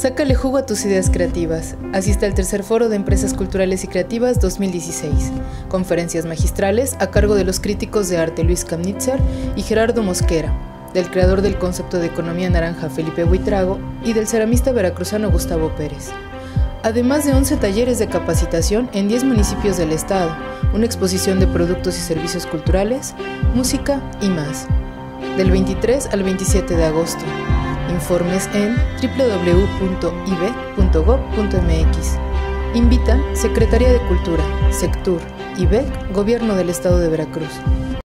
Sácale jugo a tus ideas creativas. Asiste al tercer foro de Empresas Culturales y Creativas 2016. Conferencias magistrales a cargo de los críticos de arte Luis Kamnitzer y Gerardo Mosquera, del creador del concepto de economía naranja Felipe Buitrago y del ceramista veracruzano Gustavo Pérez. Además de 11 talleres de capacitación en 10 municipios del estado, una exposición de productos y servicios culturales, música y más. Del 23 al 27 de agosto. Informes en www.ibec.gov.mx. Invitan Secretaría de Cultura, Sectur, IBEC, Gobierno del Estado de Veracruz.